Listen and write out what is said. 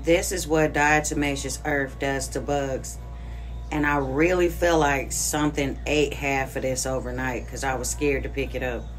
this is what diatomaceous earth does to bugs. And I really feel like something ate half of this overnight because I was scared to pick it up.